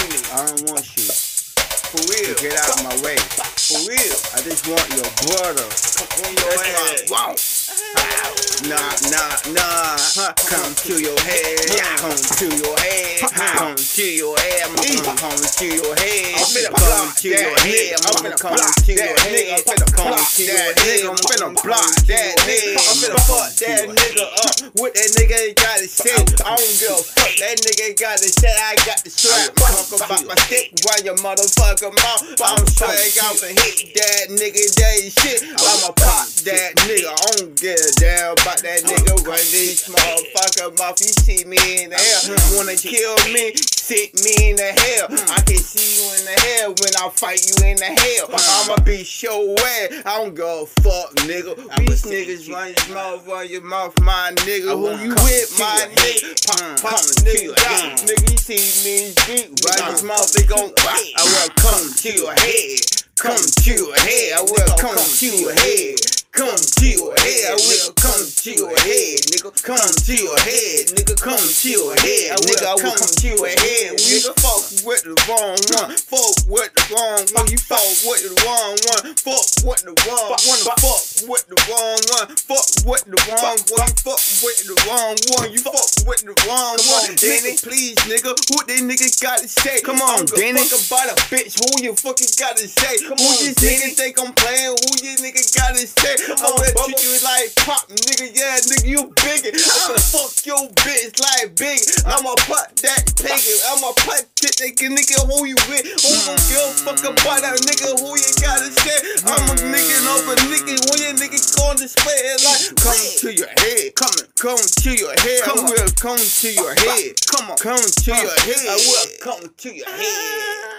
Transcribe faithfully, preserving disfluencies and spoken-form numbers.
me. I don't want you. For real. Get out of my way. For real. I just want your brother. Come on your That's head. what I want. Nah, nah, nah. Come to your head. Come to your head. Come to your head. I'm gonna come to your head. I'm finna Come block to that your head. nigga. I'm I'm gonna finna come block to that your nigga. head. I'm finna Come block to that your nigga. head. I'm finna block that nigga. I'm finna fuck that nigga up. What that nigga ain't got to say. I don't give a fuck. That nigga ain't got to say. I got the strap. Talk about my stick while your motherfucker mouth. I'm straight out and hit that nigga that shit. I'ma pop that nigga. I don't give a damn about that nigga. Run this motherfucker mouth. You see me in the hell. Wanna kill me? Sit me in the hell. I can see you in the hell when I fight you in the hell. I'ma be so wet. I don't give a fuck, nigga. These niggas run your mouth, run your mouth, my nigga. Who you with, my nigga? Pop, pop, nigga. Nigga, you see me in the street. Run his mouth, they gon' I will come to your head. Come to your head. I will come to your head. Come to your head. I will come to your head, nigga. Come to your head, nigga. Come to your head, nigga. I will come to your head. We fuck with the wrong one. Fuck with the wrong one. You fuck with the wrong one. Fuck with the wrong one. Fuck with the wrong one. Fuck with the wrong one. You fuck with the wrong one. You fuck with the wrong one. Nigga, please, nigga. Who they niggas gotta say? Come on, Danny. Fuck about a bitch. Who you fucking gotta say? Come Who on, these Danny. niggas think I'm playing? Who you niggas gotta say? Come I'm on, gonna Bubba. treat you like pop, nigga. Yeah, nigga, you bigger. I'm gonna fuck your bitch like big. I'ma put that piggy. I'ma put that nigga, nigga. Who you with? Who gon' give a fuck about that nigga? Who you gotta say? I'm a nigga over nigga. Who you nigga going to display it like? Come to your head. Come, come to your head. I will come to your head. Come on, come to your head. I will come to your head.